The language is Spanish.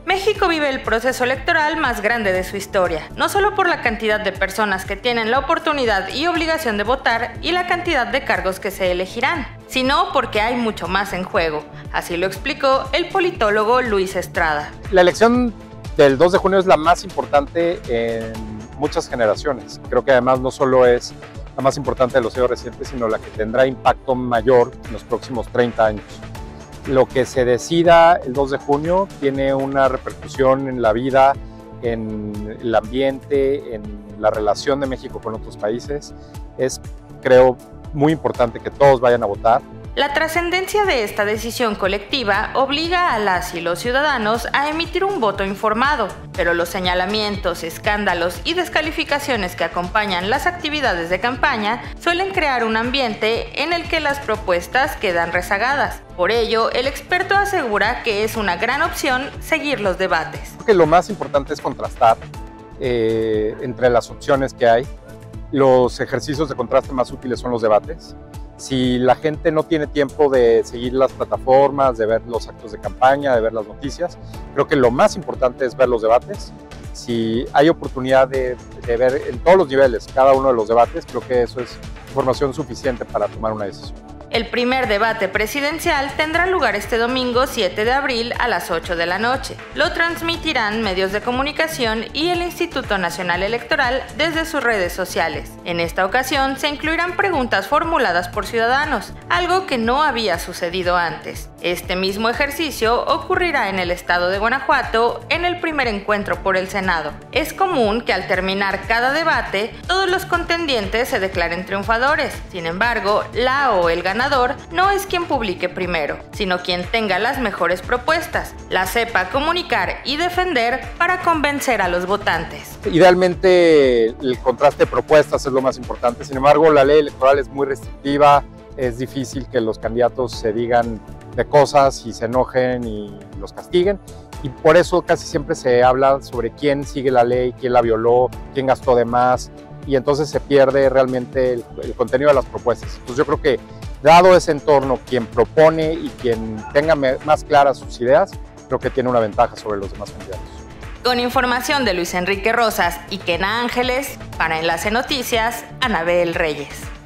México vive el proceso electoral más grande de su historia, no solo por la cantidad de personas que tienen la oportunidad y obligación de votar y la cantidad de cargos que se elegirán, sino porque hay mucho más en juego. Así lo explicó el politólogo Luis Estrada. La elección del 2 de junio es la más importante en muchas generaciones. Creo que además no solo es la más importante de los años recientes, sino la que tendrá impacto mayor en los próximos 30 años. Lo que se decida el 2 de junio tiene una repercusión en la vida, en el ambiente, en la relación de México con otros países. Es, creo, muy importante que todos vayan a votar. La trascendencia de esta decisión colectiva obliga a las y los ciudadanos a emitir un voto informado, pero los señalamientos, escándalos y descalificaciones que acompañan las actividades de campaña suelen crear un ambiente en el que las propuestas quedan rezagadas. Por ello, el experto asegura que es una gran opción seguir los debates. Creo que lo más importante es contrastar entre las opciones que hay. Los ejercicios de contraste más útiles son los debates. Si la gente no tiene tiempo de seguir las plataformas, de ver los actos de campaña, de ver las noticias, creo que lo más importante es ver los debates. Si hay oportunidad de ver en todos los niveles cada uno de los debates, creo que eso es información suficiente para tomar una decisión. El primer debate presidencial tendrá lugar este domingo 7 de abril a las 8 de la noche. Lo transmitirán medios de comunicación y el Instituto Nacional Electoral desde sus redes sociales. En esta ocasión se incluirán preguntas formuladas por ciudadanos, algo que no había sucedido antes. Este mismo ejercicio ocurrirá en el estado de Guanajuato en el primer encuentro por el Senado. Es común que al terminar cada debate, todos los contendientes se declaren triunfadores. Sin embargo, la o el ganador no es quien publique primero, sino quien tenga las mejores propuestas, las sepa comunicar y defender para convencer a los votantes. Idealmente el contraste de propuestas es lo más importante, sin embargo la ley electoral es muy restrictiva, es difícil que los candidatos se digan de cosas y se enojen y los castiguen, y por eso casi siempre se habla sobre quién sigue la ley, quién la violó, quién gastó de más, y entonces se pierde realmente el contenido de las propuestas. Entonces yo creo que dado ese entorno, quien propone y quien tenga más claras sus ideas, creo que tiene una ventaja sobre los demás candidatos. Con información de Luis Enrique Rosas y Kena Ángeles, para Enlace Noticias, Anabel Reyes.